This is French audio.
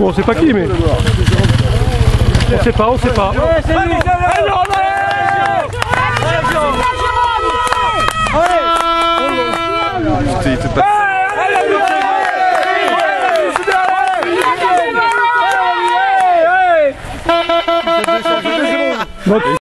Bon, on sait pas qui, mais... On sait pas, on sait pas.